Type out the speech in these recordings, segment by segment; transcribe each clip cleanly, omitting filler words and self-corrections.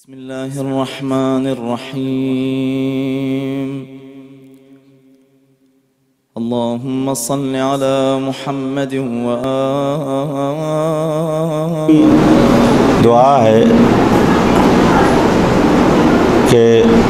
بسم الله الرحمن الرحيم. اللهم صل على محمد وآله. दुआ है कि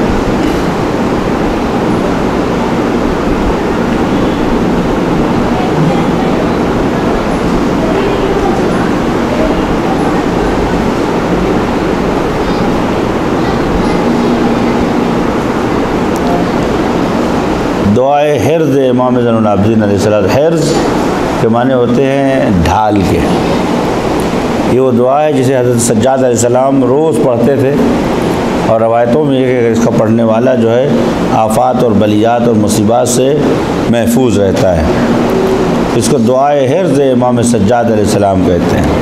दुआए हिर्ज़ इमाम ज़ैनुल आबिदीन अलैहिस्सलाम। हिर्ज़ के माने होते हैं ढाल के। ये वो दुआ है जिसे हज़रत सज्जाद अलैहिस्सलाम रोज़ पढ़ते थे और रवायतों में ये इसका पढ़ने वाला जो है आफ़ात और बलियात और मुसीबात से महफूज रहता है। इसको दुआए हिर्ज़ इमाम सज्जाद अलैहिस्सलाम कहते हैं।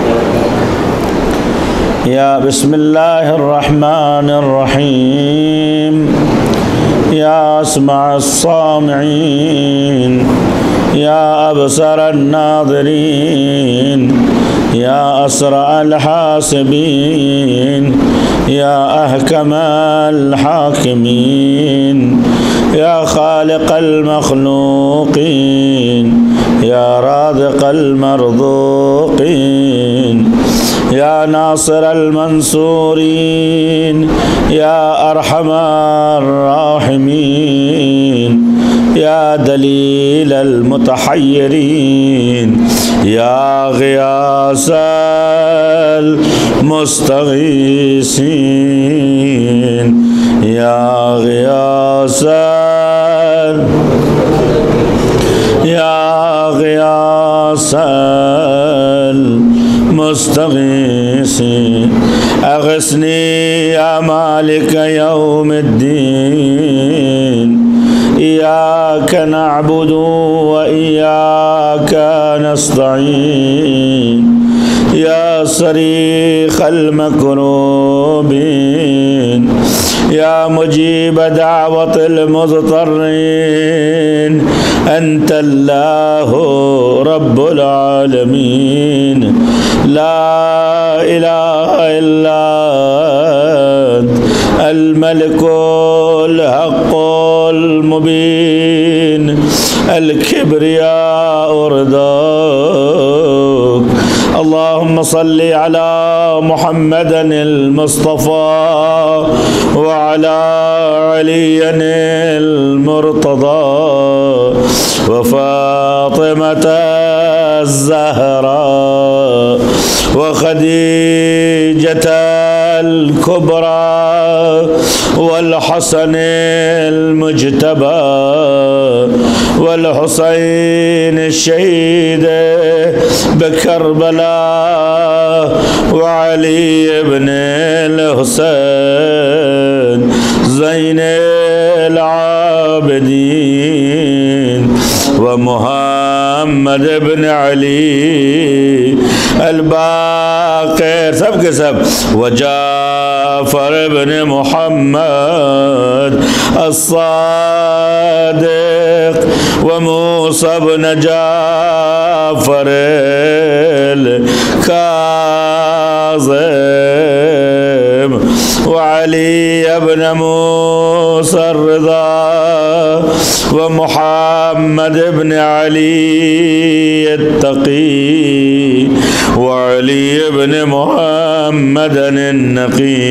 या बिस्मिल्लाहिर्रहमानिर्रहीम या अस्माअस-सामिईन या अबसरन-नाज़िरीन या असरअल-हासिबीन या अहकमल-हाकिमीन या खालिक़ल-मख़लूक़ीन या राज़िक़ल-मरज़ूक़ीन या नासिरल-मंसूरीन या अरहमर-राहिमीन या दलीलल-मुतहय्यरीन या ग़ियासल-मुस्तग़ीसीन या ग़ियासल-मुस्तग़ीसीन अग़िस्नी या मालिक यौमिद्दीन इय्याक नअबुदु व इय्याक नस्तईन या सरीख़ल मकरूबीन या मुजीब दावतिल मुज़्तरीन अंतल्लाहु रब्बुल आलमीन ला इलाहा इल्ला अल मलिकुल हक़्क़ुल मुबीन अल किब्रियाउ रिदाक। अल्लाहुम्म सल्लि अला मुहम्मदिनिल मुस्तफ़ा व अला अलिय्यिनिल मुर्तज़ा व फ़ातिमतज़-ज़हरा व ख़दीजतल कुबरा वल हसनिल मुज्तबा वल हुसैन शहीद बकरबला व अली इब्निल हुसैन ज़ैनुल आबिदीन व मुहम्मद इब्न अली अल-बाक़िर सब के सब व जाफ़र इब्न मुहम्मद अस-सादिक़ व मूसा इब्न जाफ़र अल-काज़िम व अली इब्न मूसा ar-रिज़ा व मुहम्मद इब्न अली अत-तक़ी व अली इब्न मुहम्मद अन-नक़ी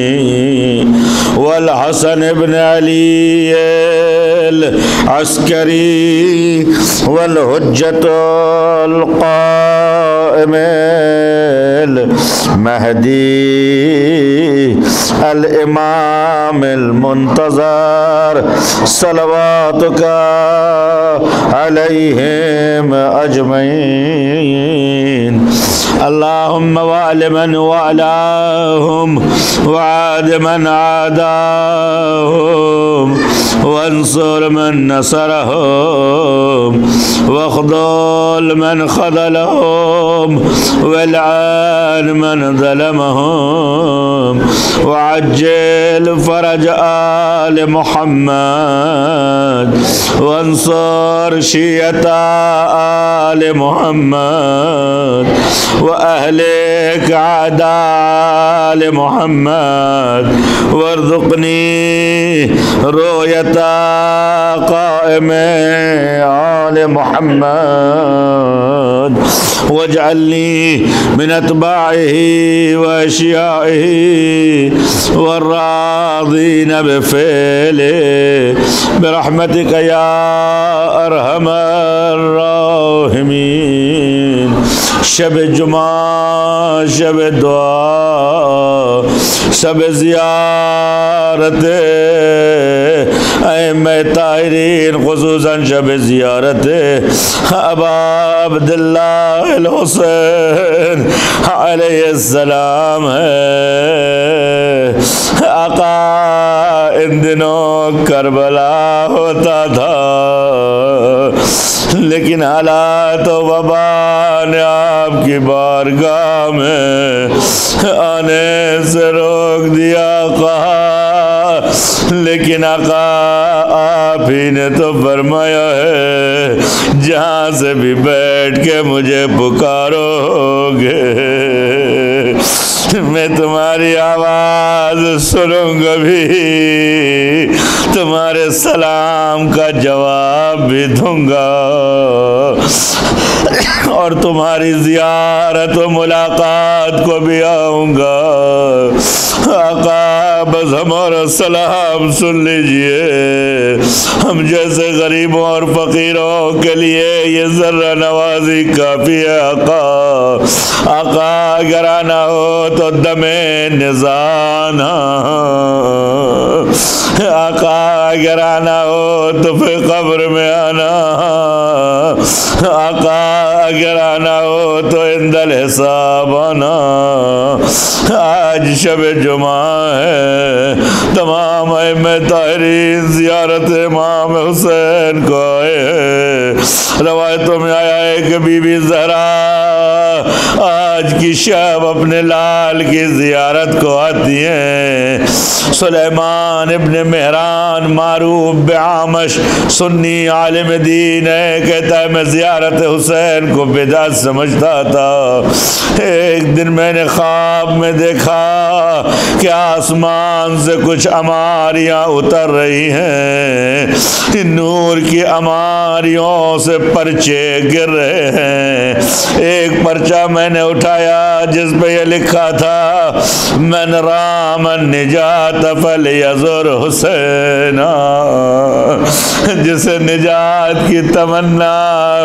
वल हसन इब्न अली अल-अस्करी वल हुज्जतुल क़ाइम अल-महदी अल-इमाम अल-मुंतज़र सलवातुका अलैहिम अजमईन। अल्लाहुम्मा वालि मन वालाहुम वाद मन आदाहुम वंसुर मन नसरहुम वख़्ज़ुल मन ख़ज़लहुम वलअन मन ज़लमहुम वअज्जिल फ़रज आल मुहम्मद محمد وانصر شيعة آل محمد وأهلك أعداء آل محمد وارزقني رؤية قائم آل محمد واجعلني من أتباعه وأشيائه والراضين بفعله برحمتك يا أرحم الراحمين. شب جمعہ، شب دعا، شب زیارت ائمہ طاہرین، خصوصاً شب زیارت ابا عبداللہ الحسین علیہ السلام ہے. آقا ان دنوں کربلا ہوتا تھا، لیکن حالات و وبا نے آپ کی بارگاہ میں آنے سے روک دیا آقا. لیکن آقا آپ ہی نے تو فرمایا ہے جہاں سے بھی بیٹھ کے مجھے پکارو گے میں تمہاری آواز سنوں گا بھی، تمہارے سلام کا جواب بھی دوں گا، اور تمہاری زیارت و ملاقات کو بھی آؤں گا. آقا بس ہمارا سلام سن لیجئے، ہم جیسے غریبوں اور فقیروں کے لیے یہ ذرہ نوازی کافی ہے. آقا اگر آنا ہو تو دم نزان، آقا اگر آنا ہو تو پھر قبر میں آنا، آقا اگر آنا ہو تو عند الحساب آنا. آج شب جمعہ ہے، تمام ائمہ طاہرین زیارت امام حسین کو آئے ہیں. روایتوں میں آیا ہے کہ بی بی زہرا آج کی شب اپنے لال کی زیارت کو آتی ہیں. سلیمان ابن مہران معروف بعامش سنی عالم دین ہے، کہتا ہے میں زیارت حسین کو بدعت سمجھتا تھا. ایک دن میں نے خواب میں دیکھا کہ آسمان سے کچھ عماریاں اتر رہی ہیں، نور کی عماریوں سے پرچے گر رہے ہیں. ایک پرچہ میں نے اٹھایا جس پہ یہ لکھا تھا من رام النجات فلیزر حسین، جسے نجات کی تمنا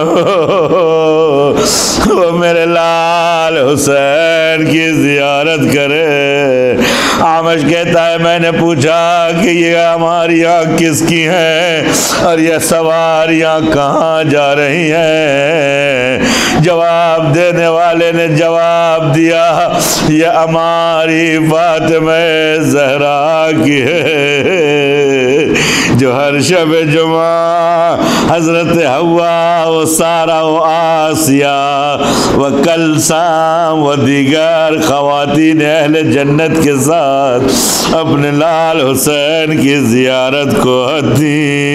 ہو وہ میرے لال حسین کی زیارت کرے. عامش کہتا ہے میں نے پوچھا کہ یہ ہماریاں کس کی ہیں اور یہ سواریاں کہاں جا رہی ہیں؟ جواب دینے والے نے جواب دیا یہ ہماری فاطمہ زہرا کی ہے جو ہر شب جمعہ حضرت حوا و سارا و آسیہ و کلثام و دیگر خواتین اہل جنت کے ساتھ اپنے لال حسین کی زیارت کو آتی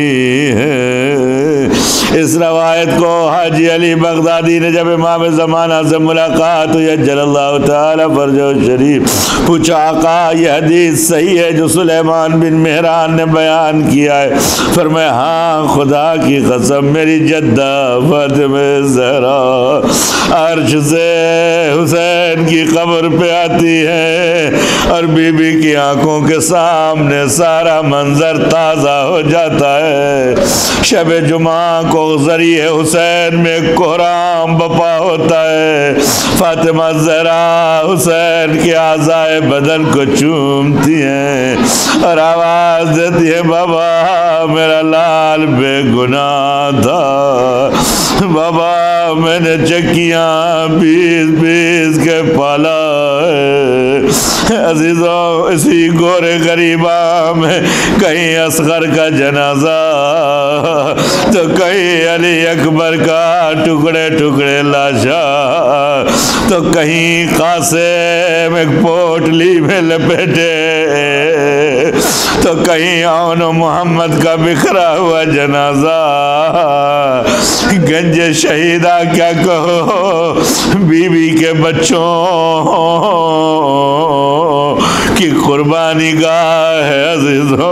ہے. اس روایت کو حاجی علی بغدادی نے جب امام زمانہ سے ملاقات ہوئی اجل اللہ تعالی فرجہ شریف پوچھا آقا یہ حدیث صحیح ہے جو سلیمان بن مہران نے بیان کیا ہے؟ فرمایا ہاں خدا کی قسم میری جدہ فاطمہ زہرا عرش سے حسین کی قبر پہ آتی ہے اور بی بی کی آنکھوں کے سامنے سارا منظر تازہ ہو جاتا ہے. شب جمعہ کو ذریعہ حسین میں کوہرام بپا ہوتا ہے. فاطمہ زہرا حسین کے اعضائے بدن کو چومتی ہیں اور آواز دیتی ہے بابا میرا لال بے گناہ تھا، بابا میں نے چکیاں پیس کے پالا ہے. عزیزوں اسی گورے غریبہ میں کہیں اصغر کا جنازہ تو کہیں علی اکبر کا ٹکڑے ٹکڑے لاشا تو کہیں قاسم ایک پوٹلی میں لپیٹے تو کہیں اون محمد کا بکھرا ہوا جنازہ، گنج شہیدہ کیا کہو، بیوی کے بچوں کی قربانی گاہ ہے عزیزوں،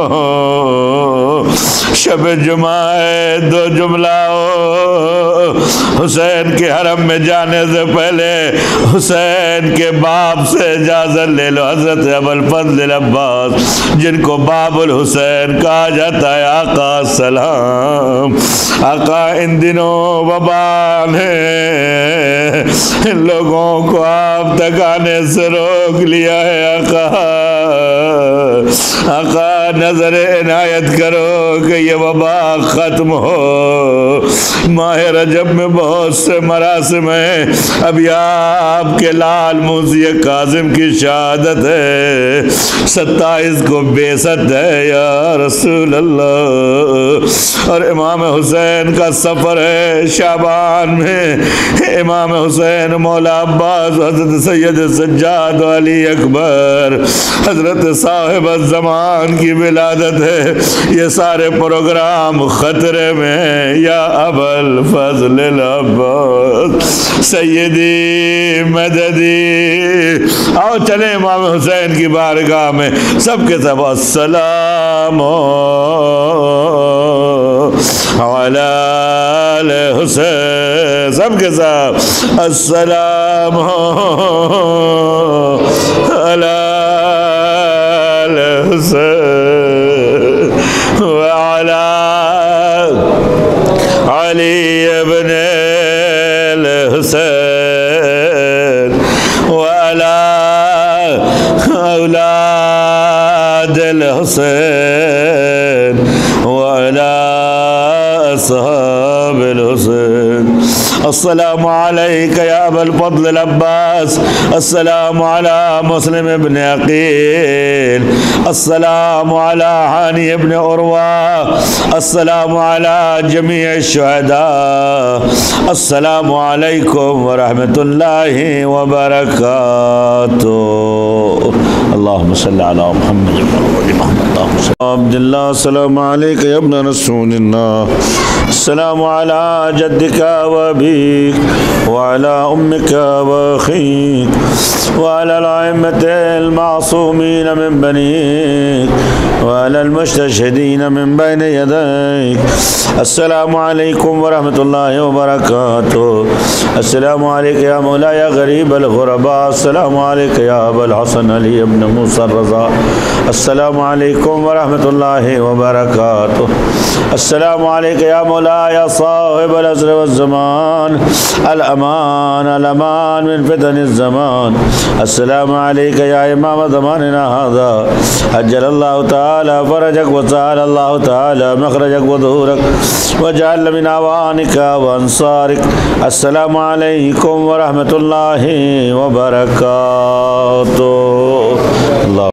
شب جمعہ ہے، دو جملہ ہو، حسین کے حرم میں جانے سے پہلے حسین کے باپ سے اجازت لے لو، حضرت ابوالفضل العباس جن کو باب الحسین کہا جاتا ہے، آقا السلام، آقا ان دنوں وبا نے لوگوں کو آپ تک آنے سے روک لیا ہے، آقا نظر عنایت کرو کہ یہ وبا ختم ہو، ماہ رجب میں بہت سے مراسم ہیں، ابھی آپ کے لال موسی کاظم کی شہادت ہے، 27 کو بعثت ہے یا رسول اللہ، اور امام حسین کا سفر ہے شعبان میں، امام حسین مولا عباس حضرت سید سجاد علی اکبر حضرت صاحب الزمان کی ولادت ہے، یہ سارے پروگرام خطرے میں ہیں، یا ابوالفضل العباس سیدی مددی، آؤ چلیں امام حسین کی بارگاہ میں سب کے سب السلام علی الحسین، سب کے سب السلام علی الحسین وعلی علی ابن الحسین وعلی اولاد الحسین وعلی اصحاب الحسین، السلام علیک یا ابا الفضل العباس، السلام علی مسلم ابن عقیل، السلام علی حانی ابن عروہ، السلام علی جمیع الشہداء، السلام علیکم ورحمۃ اللہ وبرکاتہ، اللہم صلی علی محمد عبداللہ، السلام علیک یا ابن رسول اللہ، السلام علی جدک وابیک وعلی امک واخیک وعلی الائمة المعصومین من بنیک وعلی المستشہدین من بین یدیک، السلام علیکم ورحمۃ اللہ وبرکاتہ، السلام علیک یا مولا یا غریب الغرباء، السلام علیک یا ابا الحسن علی ابن موسیٰ الرضا، السلام علیکم ورحمۃ اللہ وبرکاتہ، السلام علیک یا مولا یا صاحب العصر والزمان، الامان الامان من فتن الزمان، السلام علیک یا امام زماننا هذا، عجل اللہ تعالی فرجک وسهل اللہ تعالی مخرجک وظہورک وجعل من اعوانک وانصارک، السلام علیکم ورحمۃ اللہ وبرکاتہ۔